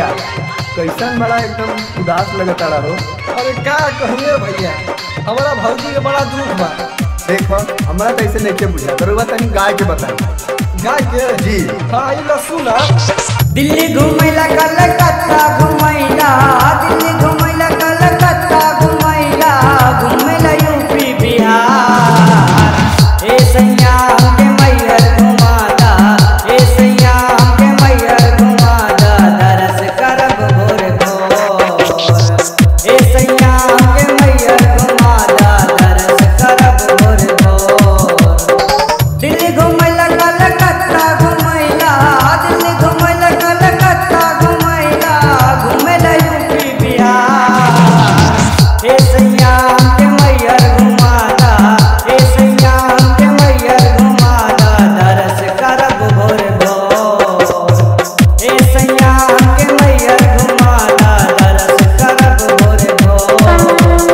भैया कैसन बड़ा एकदम उदास लगता रहो। अरे क्या कहिए भैया, हमारा भौजी के बड़ा दुख बा। देखो हमारा कैसे नहीं बुझा बरुआ तनी गाय के बताई। गाय के जी हाँ ये सुना। दिल्ली घुमैला कलकत्ता घुमैला, दिल्ली घुमैला कलकत्ता घुमैला, घुमैला यूपी बिहार। ए सैया हमके मैहर घुमादा, ए सैया हमके मैहर घुमादा, दरस करब भोर भोर। ए सैया हमके मैहर घुमादा, दरस करब भोर भोर। दिल्ली घुमैला कलकत्ता घुमैला, दिल्ली घुमैला कलकत्ता घुमैला, घुमैला यूपी बिहार। ए सैया हमके मैहर घुमादा, ए सैया हमके मैहर घुमादा, दरस करब भोर भोर। ए सैया हमके मैहर घुमादा, दरस करब भोर भोर।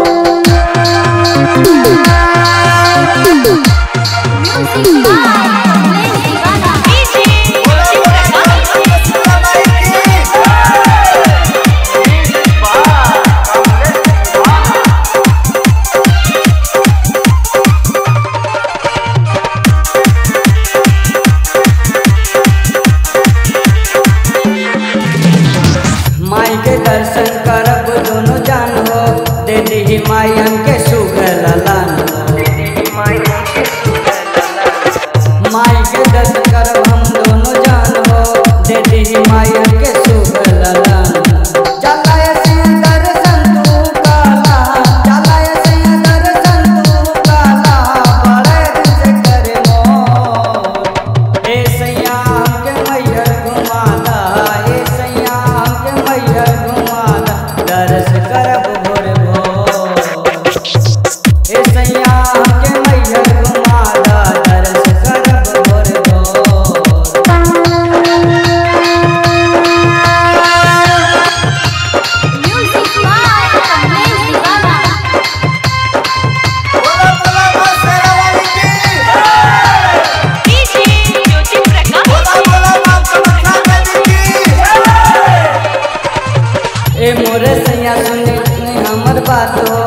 माई के दर्शन करब दोनों जान हो, दे दी माई हमके सुगर ललन हो। माई के दर्शन करब हम दोनों जान हो, दे दी माई हमके सुगर ललन। चला ऐसे दर्शन तू काला, चला ऐसे दर्शन तू काला, बड़े दिन से करे मोर। ए सैया हमके मैहर घुमादा, ए सैया हमके मैहर घुमादा, दरस करब भोर भोर। ए सैया हमके मैहर घुमादा, दरस करब भोर भोर। ए मोरे सैया सुनी हमर बात हो,